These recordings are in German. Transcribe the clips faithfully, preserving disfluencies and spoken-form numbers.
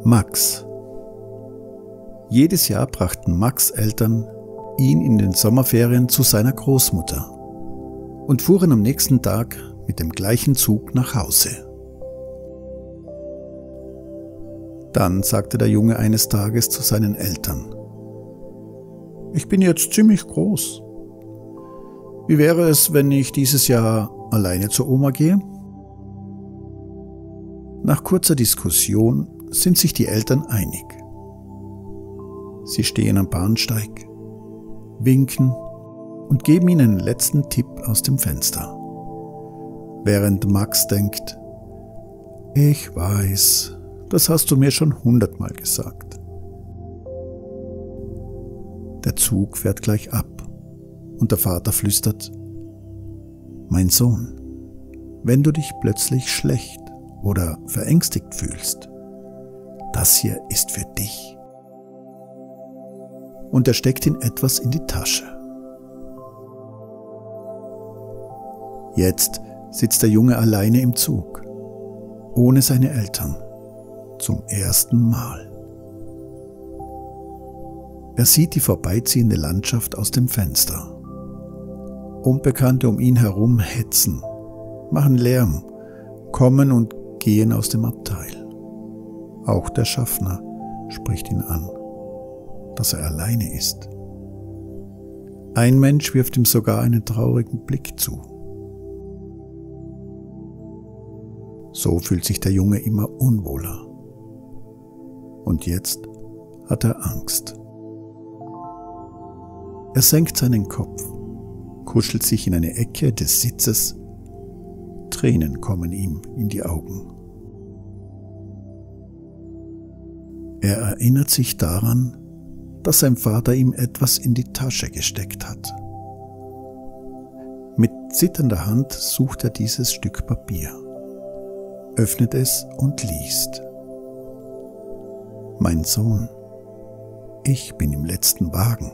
Max. Jedes Jahr brachten Max' Eltern ihn in den Sommerferien zu seiner Großmutter und fuhren am nächsten Tag mit dem gleichen Zug nach Hause. Dann sagte der Junge eines Tages zu seinen Eltern: Ich bin jetzt ziemlich groß. Wie wäre es, wenn ich dieses Jahr alleine zur Oma gehe? Nach kurzer Diskussion sind sich die Eltern einig. Sie stehen am Bahnsteig, winken und geben ihnen einen letzten Tipp aus dem Fenster. Während Max denkt: Ich weiß, das hast du mir schon hundertmal gesagt. Der Zug fährt gleich ab und der Vater flüstert: Mein Sohn, wenn du dich plötzlich schlecht oder verängstigt fühlst, das hier ist für dich. Und er steckt ihm etwas in die Tasche. Jetzt sitzt der Junge alleine im Zug, ohne seine Eltern, zum ersten Mal. Er sieht die vorbeiziehende Landschaft aus dem Fenster. Unbekannte um ihn herum hetzen, machen Lärm, kommen und gehen aus dem Abteil. Auch der Schaffner spricht ihn an, dass er alleine ist. Ein Mensch wirft ihm sogar einen traurigen Blick zu. So fühlt sich der Junge immer unwohler. Und jetzt hat er Angst. Er senkt seinen Kopf, kuschelt sich in eine Ecke des Sitzes. Tränen kommen ihm in die Augen. Er erinnert sich daran, dass sein Vater ihm etwas in die Tasche gesteckt hat. Mit zitternder Hand sucht er dieses Stück Papier, öffnet es und liest: Mein Sohn, ich bin im letzten Wagen.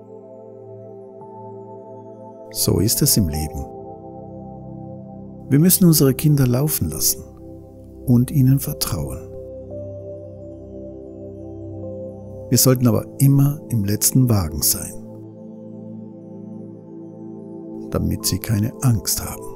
So ist es im Leben. Wir müssen unsere Kinder laufen lassen und ihnen vertrauen. Wir sollten aber immer im letzten Wagen sein, damit sie keine Angst haben.